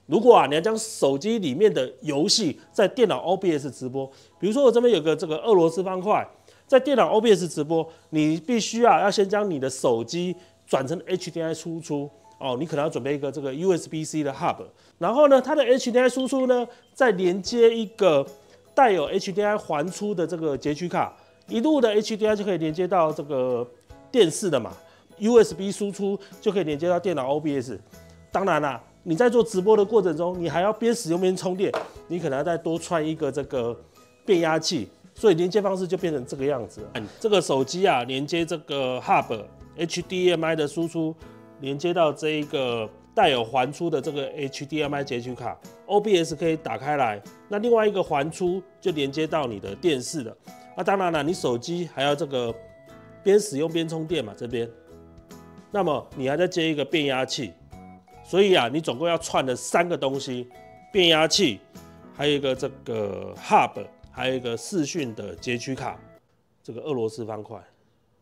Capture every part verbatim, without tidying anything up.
如果啊你要将手机里面的游戏在电脑 O B S 直播，比如说我这边有个这个俄罗斯方块，在电脑 O B S 直播，你必须啊要先将你的手机转成 H D M I 输出哦，你可能要准备一个这个 U S B C 的 hub， 然后呢它的 H D M I 输出呢再连接一个带有 H D M I 环出的这个截取卡，一路的 H D M I 就可以连接到这个电视的嘛 ，U S B 输出就可以连接到电脑 O B S。当然啦、啊，你在做直播的过程中，你还要边使用边充电，你可能要再多串一个这个变压器，所以连接方式就变成这个样子。这个手机啊，连接这个 Hub H D M I 的输出，连接到这一个带有环出的这个 H D M I 截取卡 ，O B S 可以打开来。那另外一个环出就连接到你的电视了。那当然了，你手机还要这个边使用边充电嘛，这边。那么你还再接一个变压器。所以啊，你总共要串了三个东西：变压器，还有一个这个 hub， 还有一个视讯的截取卡，这个俄罗斯方块。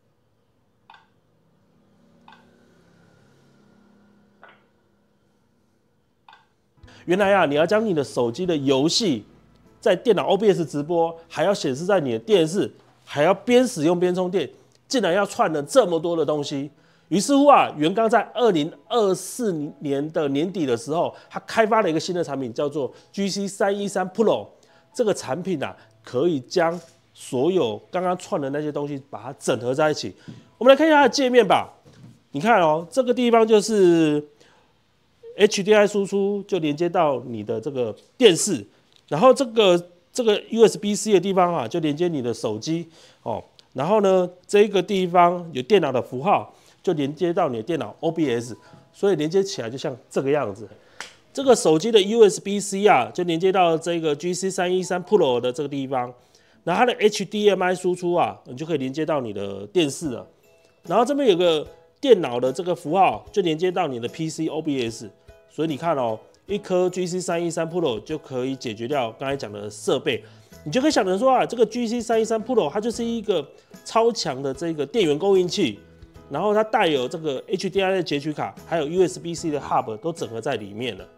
原来啊，你要将你的手机的游戏在电脑 O B S 直播，还要显示在你的电视，还要边使用边充电，竟然要串了这么多的东西。于是乎啊，元刚在二零二四年的年底的时候，他开发了一个新的产品，叫做 G C 三一三 Pro。这个产品啊，可以将所有刚刚串的那些东西，把它整合在一起。我们来看一下它的界面吧。你看哦，这个地方就是 H D M I 输出，就连接到你的这个电视，然后这个这个 U S B C 的地方啊，就连接你的手机哦。然后呢，这个地方有电脑的符号。就连接到你的电脑 O B S， 所以连接起来就像这个样子。这个手机的 U S B C 啊，就连接到这个 G C 三一三 Pro 的这个地方，然后它的 H D M I 输出啊，你就可以连接到你的电视了。然后这边有个电脑的这个符号，就连接到你的 P C O B S。所以你看哦，一颗 G C 三一三 Pro 就可以解决掉刚才讲的设备。你就可以想着说啊，这个 G C 三一三 Pro 它就是一个超强的这个电源供应器。然后它带有这个 H D M I 的截取卡，还有 U S B C 的 hub 都整合在里面了。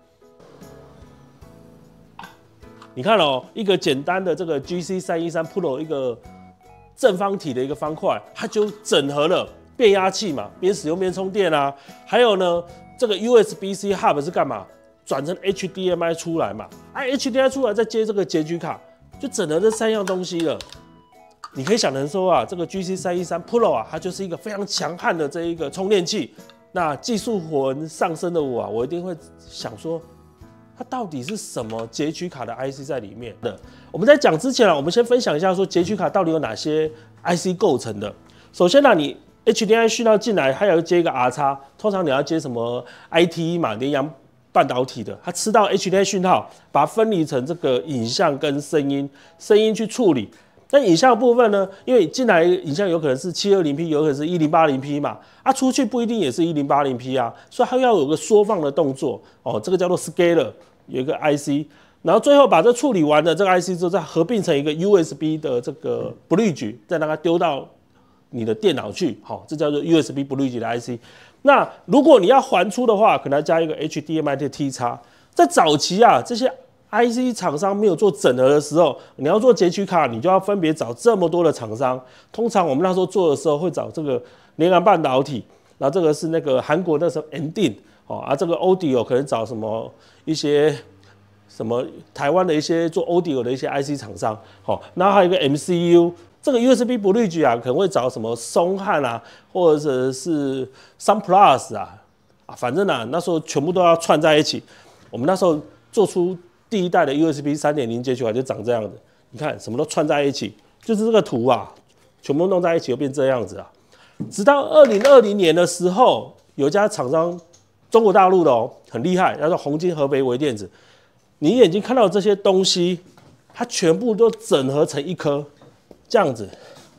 你看哦，一个简单的这个 G C 三一三 Pro 一个正方体的一个方块，它就整合了变压器嘛，边使用边充电啊。还有呢，这个 U S B C hub 是干嘛？转成 H D M I 出来嘛，啊 H D M I 出来再接这个截取卡，就整合这三样东西了。你可以想成说啊，这个 G C 三一三 Pro 啊，它就是一个非常强悍的这一个充电器。那技术魂上升的我啊，我一定会想说，它到底是什么截取卡的 I C 在里面的？我们在讲之前啊，我们先分享一下说截取卡到底有哪些 I C 构成的。首先呢、啊，你 H D M I 讯号进来，还要接一个 R 叉，通常你要接什么 I T 嘛，联阳半导体的，它吃到 H D M I 讯号，把它分离成这个影像跟声音，声音去处理。那影像的部分呢？因为进来影像有可能是七二零 P， 有可能是一零八零 P 嘛，啊，出去不一定也是一零八零 P 啊，所以它要有个缩放的动作哦，这个叫做 scaler， 有一个 I C， 然后最后把这处理完的这个 I C 之后，再合并成一个 U S B 的这个 bridge， 再让它丢到你的电脑去，好、哦，这叫做 U S B bridge 的 I C。那如果你要还出的话，可能要加一个 H D M I 的 T 叉。在早期啊，这些 I C 厂商没有做整合的时候，你要做截取卡，你就要分别找这么多的厂商。通常我们那时候做的时候，会找这个联阳半导体，然后这个是那个韩国那时候 N D I N， 哦啊，这个 Audio 可能找什么一些什么台湾的一些做 Audio 的一些 I C 厂商，好，然后还有一个 M C U， 这个 U S B bridge 啊，可能会找什么松汉啊，或者是 SunPlus 啊，啊，反正啊，那时候全部都要串在一起。我们那时候做出第一代的 U S B 三点零 截取卡就长这样子，你看什么都串在一起，就是这个图啊，全部弄在一起就变这样子啊。直到二零二零年的时候，有一家厂商，中国大陆的哦，很厉害，叫做宏晶合肥微电子。你眼睛看到这些东西，它全部都整合成一颗，这样子，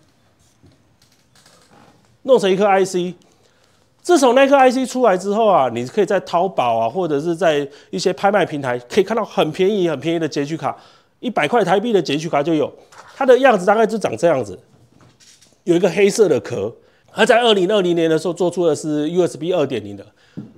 弄成一颗 I C。自从那颗 I C 出来之后啊，你可以在淘宝啊，或者是在一些拍卖平台，可以看到很便宜、很便宜的截取卡，一百块台币的截取卡就有。它的样子大概就长这样子，有一个黑色的壳。它在二零二零年的时候做出的是 U S B 二点零 的。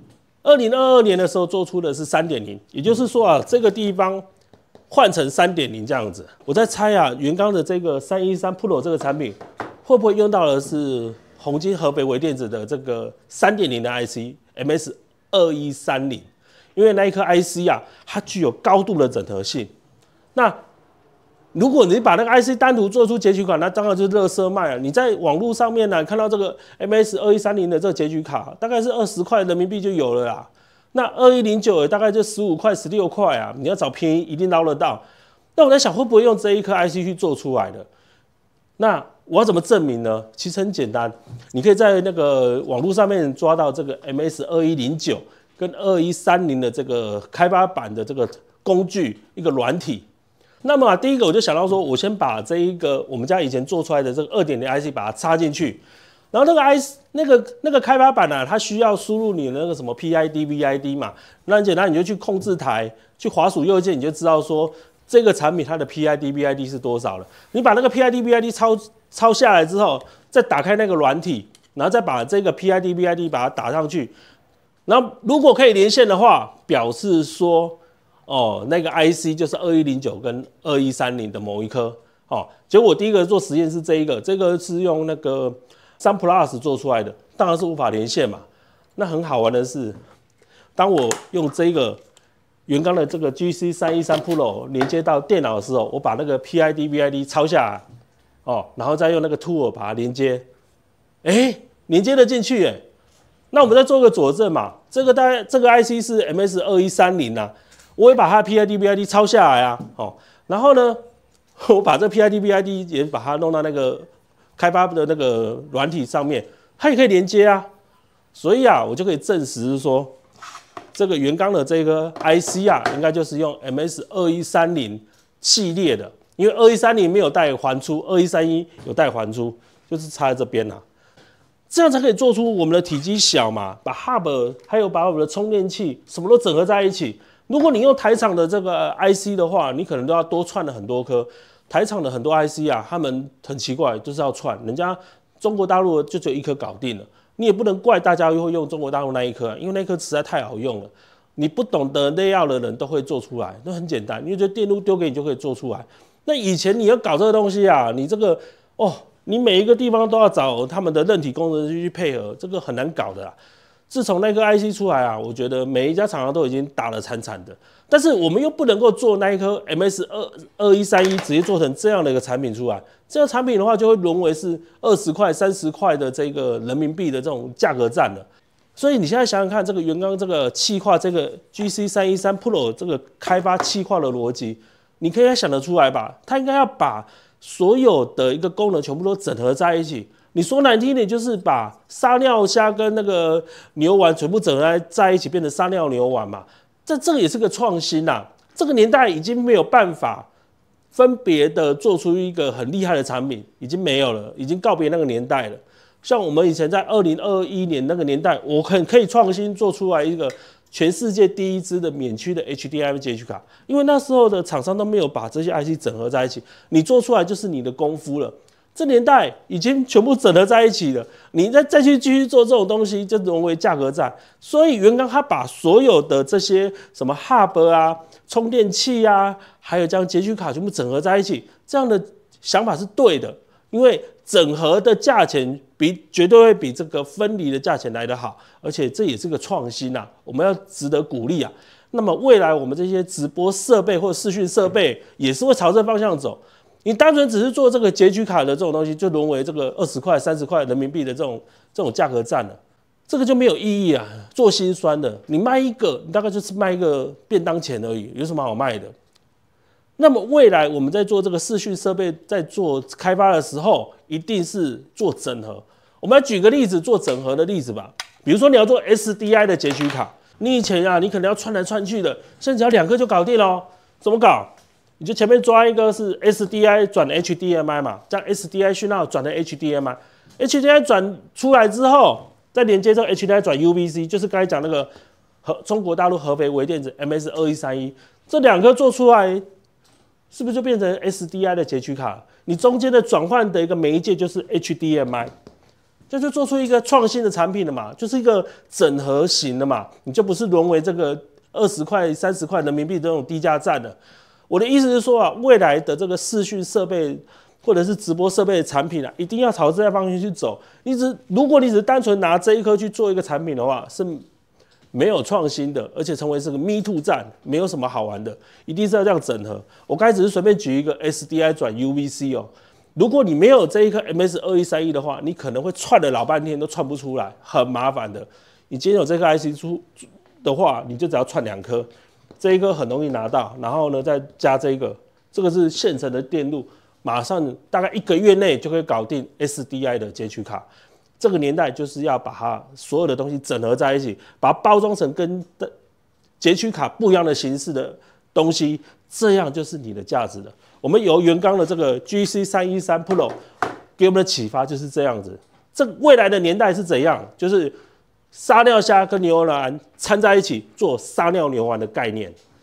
二零二二年的时候做出的是 三点零， 也就是说啊，这个地方换成 三点零 这样子。我在猜啊，元刚的这个三一三 Pro 这个产品会不会用到的是宏基合肥微电子的这个 三点零 的 I C M S 二一三零？ 因为那一颗 I C 啊，它具有高度的整合性。那如果你把那个 I C 单独做出截取卡，那当然就是垃圾卖啊！你在网络上面呢、啊、看到这个 M S 二一三零的这个截取卡，大概是二十块人民币就有了啦。那二一零九大概就十五块、十六块啊，你要找便宜一定捞得到。那我在想，会不会用这一颗 I C 去做出来的？那我要怎么证明呢？其实很简单，你可以在那个网络上面抓到这个 M S 二一零九跟二一三零的这个开发版的这个工具一个软体。那么、啊、第一个我就想到说，我先把这一个我们家以前做出来的这个 二点零 I C 把它插进去，然后那个 I C 那个那个开发版啊，它需要输入你的那个什么 P I D V I D 嘛，那很简单，你就去控制台去滑鼠右键，你就知道说这个产品它的 P I D V I D 是多少了。你把那个 P I D V I D 抄抄下来之后，再打开那个软体，然后再把这个 P I D V I D 把它打上去，然后如果可以连线的话，表示说。哦，那个 I C 就是二一零九跟二一三零的某一颗哦。结果我第一个做实验是这一个，这个是用那个三 Plus 做出来的，当然是无法连线嘛。那很好玩的是，当我用这个元刚的这个 G C 三一三 Pro 连接到电脑的时候，我把那个 P I D V I D 抄下来哦，然后再用那个 Tool 把它连接，哎，连接得进去哎。那我们再做个佐证嘛，这个大概这个 I C 是 M S 二一三零啊。我也把它的 P I D V I D 抄下来啊，哦，然后呢，我把这 P I D V I D 也把它弄到那个开发的那个软体上面，它也可以连接啊，所以啊，我就可以证实说，这个元刚的这个 I C 啊，应该就是用 M S 二一三零系列的，因为二一三零没有带环出，二一三一有带环出，就是插在这边啊，这样才可以做出我们的体积小嘛，把 Hub 还有把我们的充电器什么都整合在一起。如果你用台厂的这个 I C 的话，你可能都要多串了很多颗。台厂的很多 I C 啊，他们很奇怪，就是要串，人家中国大陆就只有一颗搞定了。你也不能怪大家会用中国大陆那一颗，因为那颗实在太好用了。你不懂得layout的人都会做出来，那很简单，因为这电路丢给你就可以做出来。那以前你要搞这个东西啊，你这个哦，你每一个地方都要找他们的韧体工程师去配合，这个很难搞的啦。自从那颗 I C 出来啊，我觉得每一家厂商都已经打得惨惨的，但是我们又不能够做那一颗 M S 二一三一直接做成这样的一个产品出来，这样产品的话就会沦为是二十块、三十块的这个人民币的这种价格战了。所以你现在想想看，这个元刚这个气化这个 G C 三一三 Pro 这个开发气化的逻辑，你可以想得出来吧？它应该要把所有的一个功能全部都整合在一起。你说难听点，就是把撒尿虾跟那个牛丸全部整合在一起，变成撒尿牛丸嘛。这这个也是个创新呐。这个年代已经没有办法分别的做出一个很厉害的产品，已经没有了，已经告别那个年代了。像我们以前在二零二一年那个年代，我很可以创新做出来一个全世界第一支的免区的 H D M I 截取卡，因为那时候的厂商都没有把这些 I C 整合在一起，你做出来就是你的功夫了。这年代已经全部整合在一起了，你再再去继续做这种东西，就沦为价格战。所以元刚他把所有的这些什么 Hub 啊、充电器啊，还有将截取卡全部整合在一起，这样的想法是对的，因为整合的价钱比绝对会比这个分离的价钱来得好，而且这也是个创新啊，我们要值得鼓励啊。那么未来我们这些直播设备或视讯设备也是会朝这方向走。你单纯只是做这个截取卡的这种东西，就沦为这个二十块、三十块人民币的这种这种价格战了，这个就没有意义啊！做心酸的，你卖一个，你大概就是卖一个便当钱而已，有什么好卖的？那么未来我们在做这个视讯设备，在做开发的时候，一定是做整合。我们来举个例子，做整合的例子吧。比如说你要做 S D I 的截取卡，你以前啊，你可能要串来串去的，现在只要两个就搞定了。怎么搞？你就前面抓一个是 S D I 转 H D M I 嘛，将 S D I 讯号转成 H D M I，H D M I 转出来之后，再连接这个 H D M I 转 U V C， 就是刚才讲那个和中国大陆合肥微电子 M S 二一三一，这两个做出来，是不是就变成 S D I 的截取卡？你中间的转换的一个媒介就是 H D M I， 这就做出一个创新的产品了嘛，就是一个整合型的嘛，你就不是沦为这个二十块、三十块人民币这种低价战了。我的意思是说啊，未来的这个视讯设备或者是直播设备的产品啊，一定要朝这方向去走。你只如果你只是单纯拿这一颗去做一个产品的话，是没有创新的，而且成为这个 me too 战，没有什么好玩的，一定是要这样整合。我刚才只是随便举一个 S D I 转 U V C 哦。如果你没有这一颗 M S 二一三一的话，你可能会串了老半天都串不出来，很麻烦的。你今天有这颗 I C 出的话，你就只要串两颗，这一颗很容易拿到，然后呢再加这个，这个是现成的电路，马上大概一个月内就可以搞定 S D I 的截取卡。这个年代就是要把它所有的东西整合在一起，把它包装成跟截取卡不一样的形式的东西，这样就是你的价值了。我们由元刚的这个 G C 三一三 Pro 给我们的启发就是这样子。这未来的年代是怎样？就是撒尿虾跟牛丸掺在一起做撒尿牛丸的概念。